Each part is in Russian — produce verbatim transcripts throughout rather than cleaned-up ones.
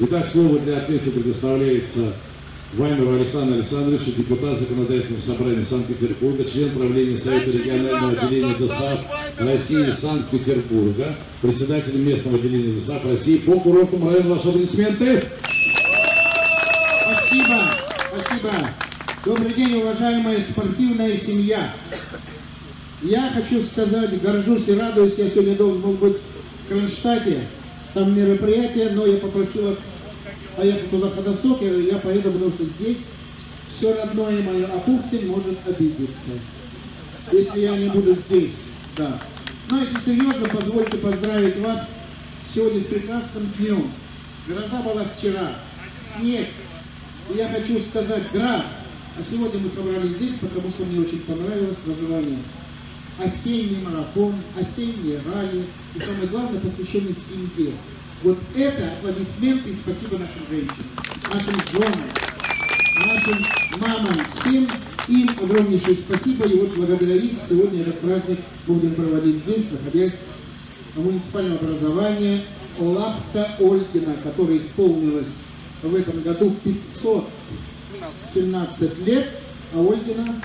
Итак, слово для ответа предоставляется Вайнеру Александру Александровичу, депутат Законодательного собрания Санкт-Петербурга, член правления Совета регионального отделения ДОСААФ России Санкт-Петербурга, председатель местного отделения ДОСААФ России по курортному району. Ваши аплодисменты. Спасибо, спасибо. Добрый день, уважаемая спортивная семья. Я хочу сказать, горжусь и радуюсь, я сегодня должен был быть в Кронштадте, там мероприятие, но я попросила поехать туда ходосок, я говорю, я поеду, потому что здесь все родное мое, а Пухтин может обидеться, если я не буду здесь, да. Но если серьезно, позвольте поздравить вас сегодня с прекрасным днем. Гроза была вчера, снег, и я хочу сказать, град, а сегодня мы собрались здесь, потому что мне очень понравилось название. Осенний марафон, осенние ралли и, самое главное, посвященный семье. Вот это аплодисменты и спасибо нашим женщинам, нашим женам, нашим мамам, всем им огромнейшее спасибо. И вот благодаря им сегодня этот праздник будем проводить здесь, находясь в муниципальном образовании Лахта Ольгина, которой исполнилось в этом году пятьсот семнадцать лет, а Ольгина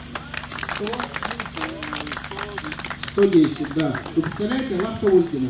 сто десять, да. Вы представляете, Лахта Ольгина.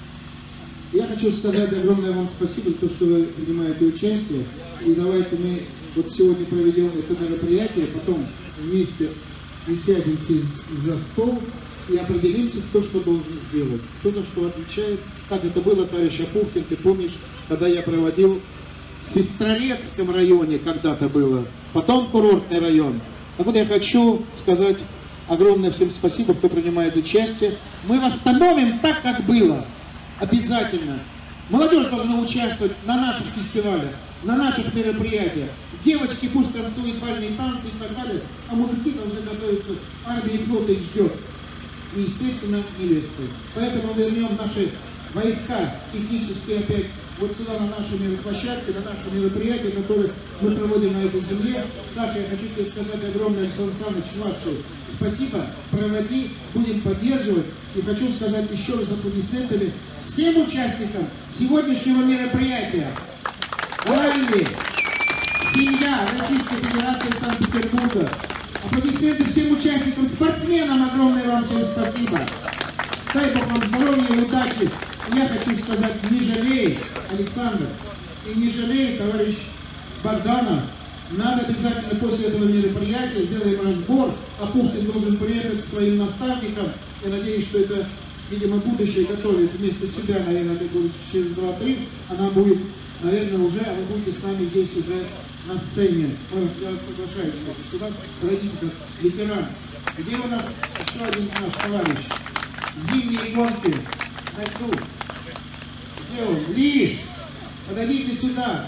Я хочу сказать огромное вам спасибо за то, что вы принимаете участие. И давайте мы вот сегодня проведем это мероприятие, потом вместе мы сядемся за стол и определимся, кто что должен сделать. Кто за что отвечает. Как это было, товарищ Апухтин, ты помнишь, когда я проводил в Сестрорецком районе, когда-то было, потом курортный район. Так вот я хочу сказать огромное всем спасибо, кто принимает участие. Мы восстановим так, как было. Обязательно. Молодежь должна участвовать на наших фестивалях, на наших мероприятиях. Девочки пусть танцуют бальные танцы и так далее, а мужики должны готовиться, армия и флот их ждет. И, естественно, невесты. Поэтому вернем наши войска технические опять вот сюда, на наши площадки, на наше мероприятие, которое мы проводим на этой земле. Саша, я хочу тебе сказать огромное, Александр Александрович, младший, спасибо, проводи, будем поддерживать. И хочу сказать еще раз аплодисментами всем участникам сегодняшнего мероприятия. Ралли, семья Российской Федерации Санкт-Петербурга. Аплодисменты всем участникам, спортсменам огромное вам всем спасибо. Дай Бог вам здоровья и удачи. Я хочу сказать, не жалей, Александр, и не жалей, товарищ Богдана. Надо обязательно после этого мероприятия сделаем разбор, а Пухтин должен приехать со своим наставником. Я надеюсь, что это, видимо, будущее готовит вместо себя, наверное, через два-три. Она будет, наверное, уже, а вы будете с нами здесь уже на сцене. Я вас приглашаю, кстати, сюда, подойдите как ветеран. Где у нас еще один наш товарищ? Зимние гонки. На льду. Где он? Лишь. Подойдите сюда.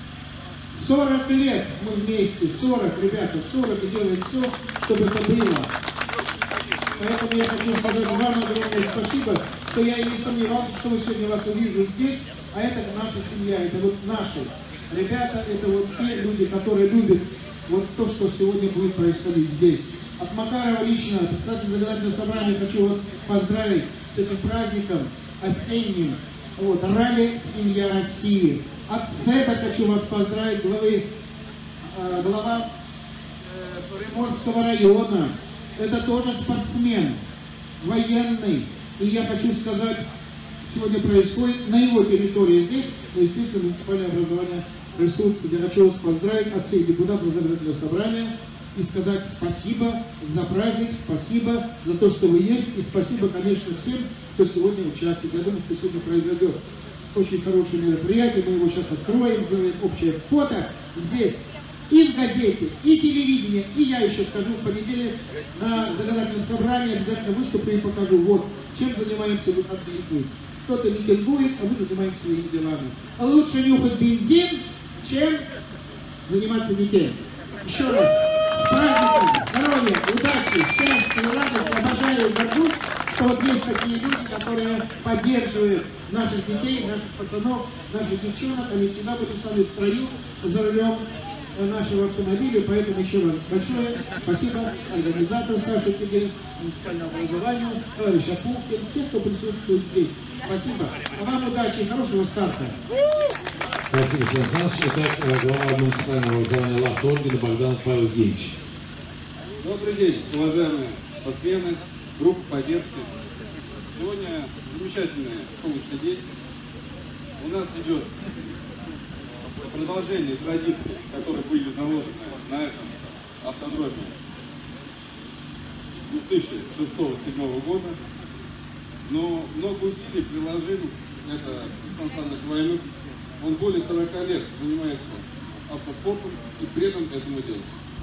сорок лет мы вместе. сорок, ребята, сорок, и делаем все, чтобы это было. Поэтому я хочу сказать вам огромное спасибо, что я и не сомневался, что вы сегодня вас увижу здесь, а это наша семья, это вот наши ребята, это вот те люди, которые любят вот то, что сегодня будет происходить здесь. От Макарова лично, председатель законодательного собрания, хочу вас поздравить с этим праздником осенним. Вот, ралли «Семья России». От ЦЭДа хочу вас поздравить, главы, э, глава э, Приморского района. Это тоже спортсмен, военный. И я хочу сказать, сегодня происходит на его территории здесь, но, естественно, муниципальное образование присутствует. Я хочу вас поздравить от всех депутатов законодательного собрания и сказать спасибо за праздник, спасибо за то, что вы есть, и спасибо, конечно, всем, кто сегодня участвует. Я думаю, что сегодня произойдет очень хорошее мероприятие, мы его сейчас откроем, сделаем общее фото здесь, и в газете, и телевидение, и я еще скажу в понедельник на законодательном собрании, обязательно выступлю и покажу, вот, чем занимаемся в выходные дни. Кто-то митингует, а мы занимаемся своими делами. А лучше нюхать бензин, чем заниматься не тем. Еще раз. С праздником, здоровья, удачи, счастья и радости. Обожаю и горжусь, что вот есть такие люди, которые поддерживают наших детей, наших пацанов, наших девчонок. Они всегда будут с нами в строю за рулем нашего автомобиля. Поэтому еще раз большое спасибо организатору Саше Киге, муниципальному образованию, товарищу Апухтину, всех, кто присутствует здесь. Спасибо. А вам удачи и хорошего старта. Спасибо, Сан Саныч. Итак, глава муниципального образования Лахта ордена Богданов Павел Евгеньевич. Добрый день, уважаемые спортсмены, группа поддержки. Сегодня замечательный солнечный день. У нас идет продолжение традиций, которые были заложены на этом автодроме две тысячи шестого-седьмого года. Но много усилий приложил это Сан Саныч Войнук. Он более сорока лет занимается автоспортом и предан этому делу.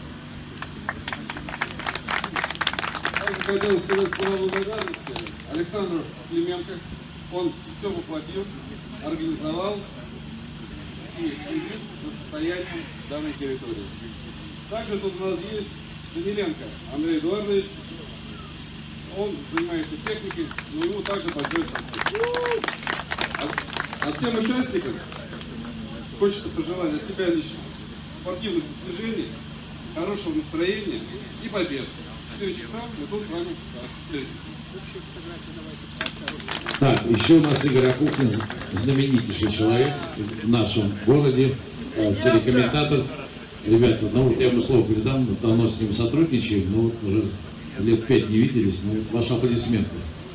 Также хотел сказать слова благодарности Александру Клименко. Он все воплотил, организовал и следит за состоянием данной территории. Также тут у нас есть Даниленко Андрей Эдуардович. Он занимается техникой, но ему также большое спасибо. А, а всем участникам хочется пожелать от себя лично спортивных достижений, хорошего настроения и побед. четыре часа мы тут с вами встретимся. Так, еще у нас Игорь Акухин, знаменитейший человек в нашем городе, телекомментатор. Ребята, ну вот я ему слово передам, давно с ним сотрудничаем, но вот уже лет пять не виделись, но ваши аплодисменты.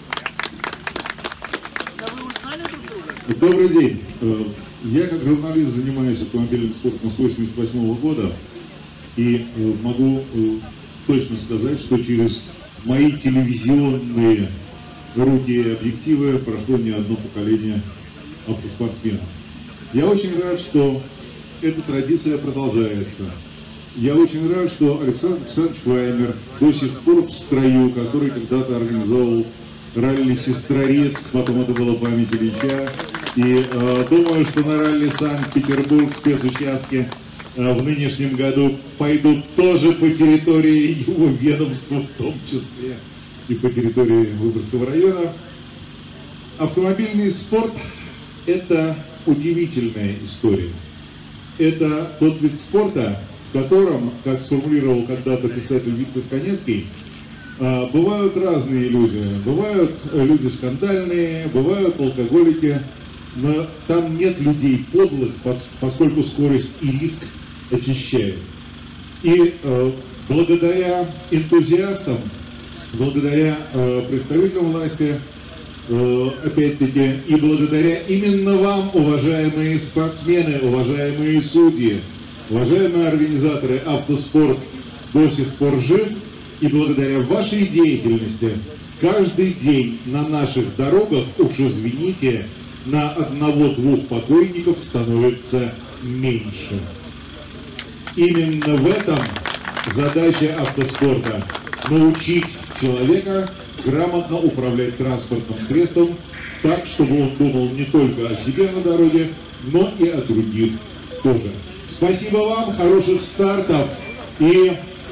Добрый день. Я как журналист занимаюсь автомобильным спортом с восемьдесят восьмого года и могу точно сказать, что через мои телевизионные руки и объективы прошло не одно поколение автоспортсменов. Я очень рад, что эта традиция продолжается. Я очень рад, что Александр Александрович Ваймер до сих пор в строю, который когда-то организовал ралли «Сестрорецк», потом это было память Ильича. И э, думаю, что на ралли Санкт-Петербург спецучастки э, в нынешнем году пойдут тоже по территории его ведомства, в том числе и по территории Выборгского района. Автомобильный спорт – это удивительная история. Это тот вид спорта, в котором, как сформулировал когда-то писатель Виктор Конецкий, бывают разные люди. Бывают люди скандальные, бывают алкоголики, но там нет людей подлых, поскольку скорость и риск очищают. И э, благодаря энтузиастам, благодаря э, представителям власти, э, опять-таки, и благодаря именно вам, уважаемые спортсмены, уважаемые судьи, уважаемые организаторы, автоспорт до сих пор жив, и благодаря вашей деятельности каждый день на наших дорогах, уж извините, на одного-двух покойников становится меньше. Именно в этом задача автоспорта – научить человека грамотно управлять транспортным средством так, чтобы он думал не только о себе на дороге, но и о других тоже. Спасибо вам, хороших стартов, и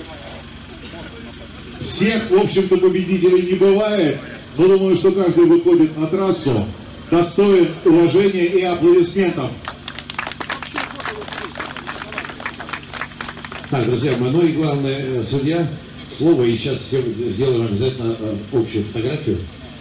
всех, в общем-то, победителей не бывает, но думаю, что каждый выходит на трассу достоин уважения и аплодисментов. Так, друзья мои, ну и главное, судья, слово, и сейчас сделаем обязательно общую фотографию.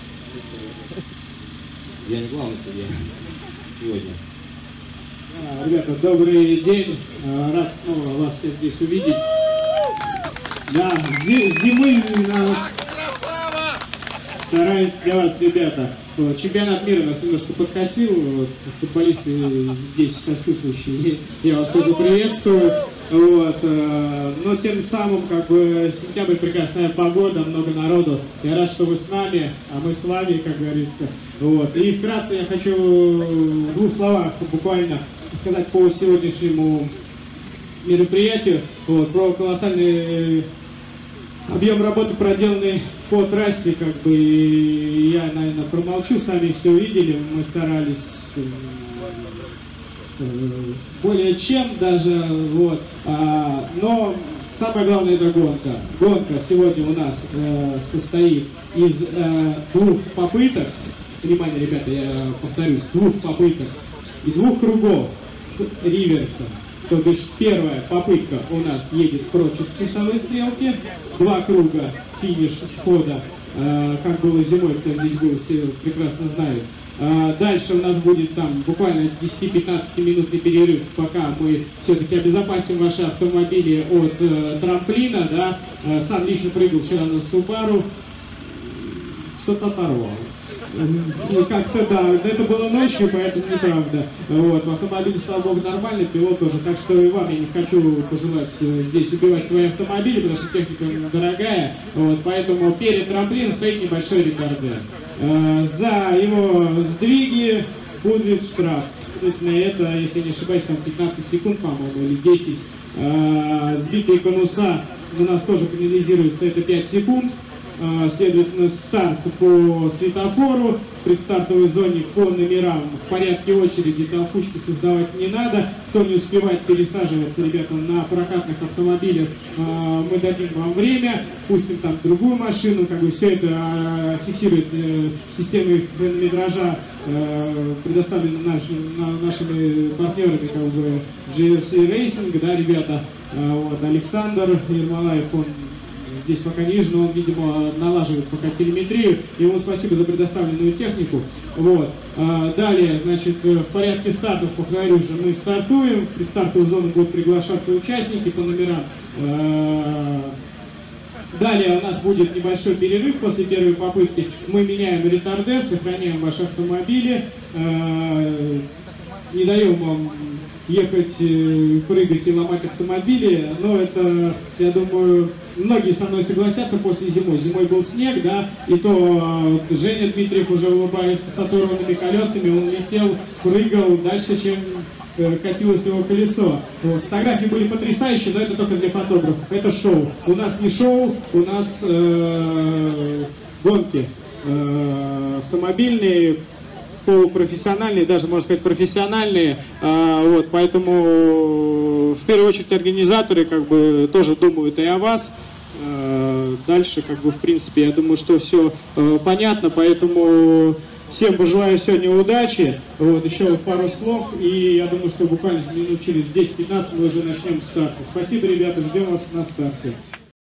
Я не главный судья сегодня. А, ребята, добрый день. А, рад снова вас всех здесь увидеть. Да, с зимы нас стараюсь для вас, ребята. Вот, чемпионат мира нас немножко подкосил. Вот, футболисты здесь сочувствующие. Я вас тоже приветствую. Вот, э, но тем самым, как бы, сентябрь, прекрасная погода, много народу. Я рад, что вы с нами, а мы с вами, как говорится. Вот. И вкратце я хочу в двух словах буквально сказать по сегодняшнему мероприятию. Вот, про колоссальный объем работы, проделанный по трассе, как бы, я, наверное, промолчу, сами все увидели, мы старались более чем даже, вот, а, но самое главное — это гонка. Гонка сегодня у нас э, состоит из э, двух попыток, внимание, ребята, я повторюсь, двух попыток и двух кругов с реверсом. То бишь первая попытка у нас едет против часовой стрелки, два круга, финиш схода, э, как было зимой, кто здесь был, все прекрасно знают. А, дальше у нас будет там буквально десять-пятнадцатиминутный перерыв, пока мы все-таки обезопасим ваши автомобили от э, трамплина, да. А, сам лично прыгал вчера на Subaru, что-то оторвал. Ну, как-то да, это было ночью, поэтому неправда. Вот, в автомобиле, слава богу, нормальный, пилот тоже. Так что и вам я не хочу пожелать здесь убивать свои автомобили, потому что техника дорогая. Вот, поэтому перед трамплином стоит небольшой ретардер. За его сдвиги будет штраф. На это, если не ошибаюсь, там пятнадцать секунд, по-моему, или десять. Сбитые конуса у нас тоже пенализируется, это пять секунд. Следовательно, старт по светофору, в предстартовой зоне по номерам в порядке очереди, толкучки создавать не надо. Кто не успевает пересаживаться, ребята, на прокатных автомобилях, мы дадим вам время, пустим там другую машину, как бы все это фиксирует системой хронометража, предоставлена нашими партнерами, как бы джи эр си Racing, да, ребята. Вот, Александр Ермолаев, он здесь пока ниже, но он, видимо, налаживает пока телеметрию. Ему спасибо за предоставленную технику. Вот. Далее, значит, в порядке стартов, повторю же, мы стартуем. В предстартовую зону будут приглашаться участники по номерам. Далее у нас будет небольшой перерыв после первой попытки. Мы меняем ретардер, сохраняем ваши автомобили. Не даем вам ехать, прыгать и ломать автомобили, но это, я думаю, многие со мной согласятся после зимы. Зимой был снег, да, и то Женя Дмитриев уже улыбается с оторванными колесами, он летел, прыгал дальше, чем катилось его колесо. Вот. Фотографии были потрясающие, но это только для фотографов, это шоу. У нас не шоу, у нас э, гонки э, автомобильные, полупрофессиональные, даже, можно сказать, профессиональные, а, вот, поэтому в первую очередь организаторы как бы тоже думают и о вас. А, дальше, как бы, в принципе, я думаю, что все а, понятно, поэтому всем пожелаю сегодня удачи. Вот, еще пару слов, и я думаю, что буквально минут через десять-пятнадцать мы уже начнем старт. Спасибо, ребята, ждем вас на старте.